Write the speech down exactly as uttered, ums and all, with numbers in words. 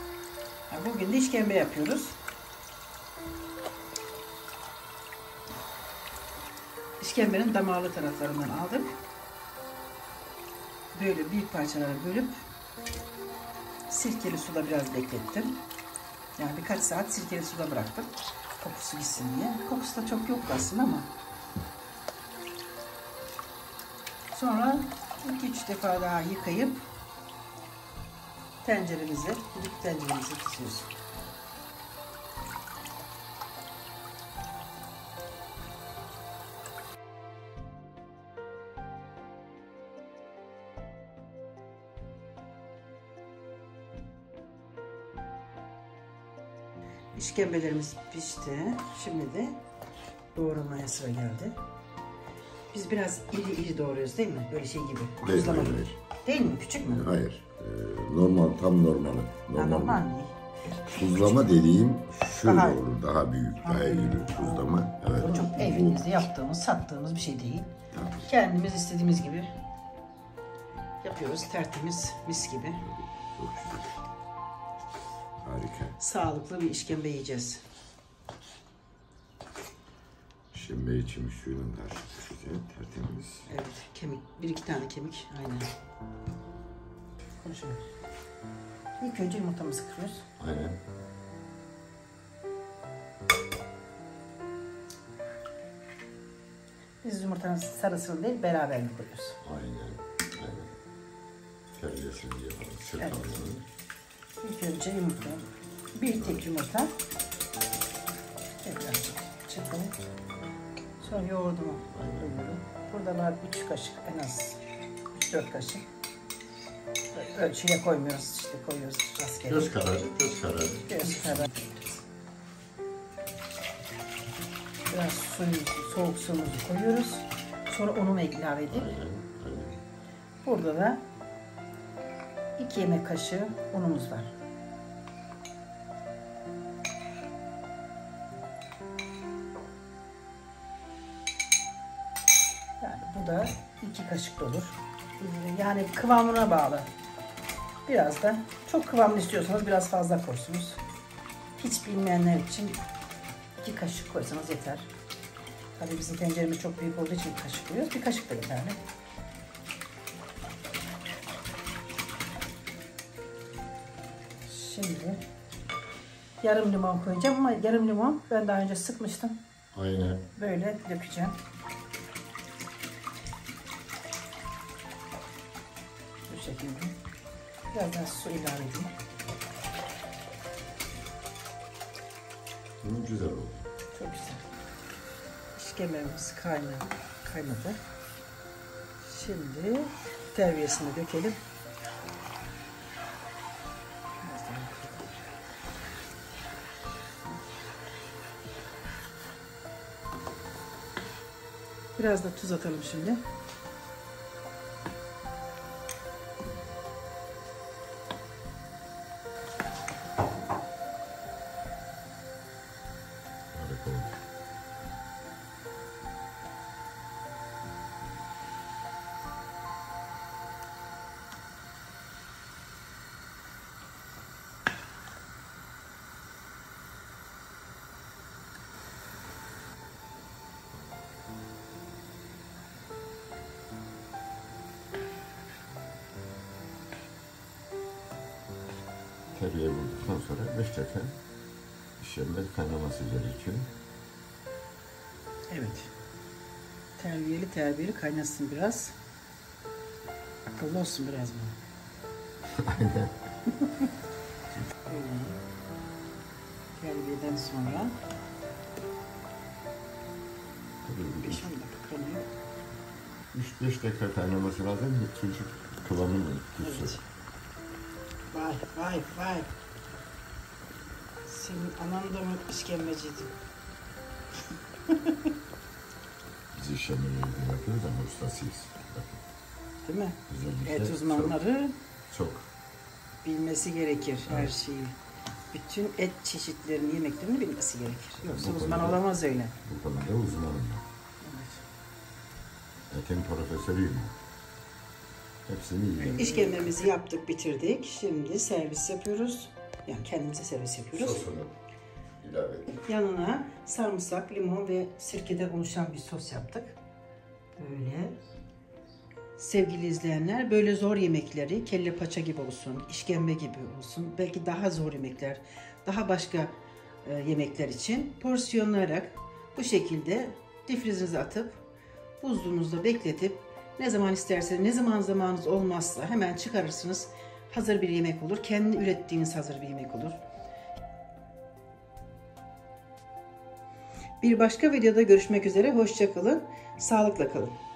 Bugün de işkembe yapıyoruz. İşkembenin damağlı taraflarından aldık. Böyle büyük parçalara bölüp sirkeli suda biraz beklettim. Yani birkaç saat sirkeli suda bıraktım. Kokusu gitsin diye. Kokusu da çok yoktu aslında ama. Sonra iki üç defa daha yıkayıp tenceremize, düdük tenceremize tutuyoruz. İşkembelerimiz pişti. Şimdi de doğramaya sıra geldi. Biz biraz iri iri doğruyoruz değil mi? Böyle şey gibi. Değil, Tuzlama hayır, gibi. hayır. Değil mi? Küçük mü? Hayır. Ee, normal, tam normali. Ha, normal mi? Tuzlama dediğim şöyle Daha- olur. Daha büyük, daha iri tuzlama. Evet. O çok evimizde yaptığımız, sattığımız bir şey değil. Tabii. Kendimiz istediğimiz gibi yapıyoruz. Tertemiz, mis gibi. Çok güzel. Harika. Sağlıklı bir işkembe yiyeceğiz. Şimdi içimi suyunun karşı güzel, tertemiz. Evet, kemik. Bir iki tane kemik. Aynen. Konuşalım. İlk önce yumurtamızı kırıyoruz. Aynen. Biz yumurtanın sarısını değil, beraber koyuyoruz. Aynen. Aynen. Terbiyesini yapalım. Evet. Çırpalım. İlk önce yumurta. Bir tek yumurta. Tekrar çırpalım. Sonra yoğurdumu koyuyorum. Burada var üç kaşık en az. üç dört kaşık. Ölçüye koymuyoruz, işte koyuyoruz rastgele. Göz kararı, göz kararı. Göz kararı. Biraz suyumuzu, soğuk suyumuzu koyuyoruz. Sonra unumu ilave edip. Aynen, aynen. Burada da iki yemek kaşığı unumuz var. Yani bu da iki kaşık da olur. Yani kıvamına bağlı. Biraz da çok kıvamlı istiyorsanız biraz fazla koysunuz. Hiç bilmeyenler için iki kaşık koysanız yeter. Tabii bizim tenceremiz çok büyük olduğu için bir kaşık koyuyoruz. Bir kaşık da yeterli. Şimdi yarım limon koyacağım ama yarım limon ben daha önce sıkmıştım. Aynen. Böyle dökeceğim. Bu şekilde. Biraz daha su ilave edeyim. Hı, güzel oldu. Çok güzel. İşkembemiz kaynadı. kaynadı. Şimdi terbiyesini dökelim. Biraz da tuz atalım şimdi. Harika oldu. Terbiye vurduktan sonra beş dakika işlemler kaynaması gerekiyor. Evet. Terbiyeli terbiyeli kaynasın biraz. Akıllı olsun biraz bu. Aynen. Öyle. Terbiyeden sonra beş on dakika kaynıyor. üç beş dakika kaynaması lazım. Çocuk kıvamını tutsun. Evet. Vay vay vay. Senin anan da mı işkembeciydi? Biz işlemleri yapıyoruz ama ustasıyız. Bakın. Değil mi? Özellikle Et uzmanları Çok. bilmesi gerekir her Evet. şeyi. Bütün et çeşitlerini, yemeklerini bilmesi gerekir. Yoksa Bu uzman konuda- olamaz öyle. Bu konuda uzmanım ben. Evet. Etin profesörüyüm. Hepsini yiyorum. İşkembemizi yaptık, bitirdik. Şimdi servis yapıyoruz. Yani kendimize servis yapıyoruz. Sosunu ilave ettik. Yanına sarımsak, limon ve sirkeden oluşan bir sos yaptık. Böyle. Sevgili izleyenler, böyle zor yemekleri, kelle paça gibi olsun, işkembe gibi olsun, belki daha zor yemekler, daha başka e, yemekler için porsiyonlayarak bu şekilde difrizinize atıp buzluğunuzda bekletip ne zaman isterseniz, ne zaman zamanınız olmazsa hemen çıkarırsınız. Hazır bir yemek olur. Kendi ürettiğiniz hazır bir yemek olur. Bir başka videoda görüşmek üzere. Hoşça kalın. Sağlıkla kalın.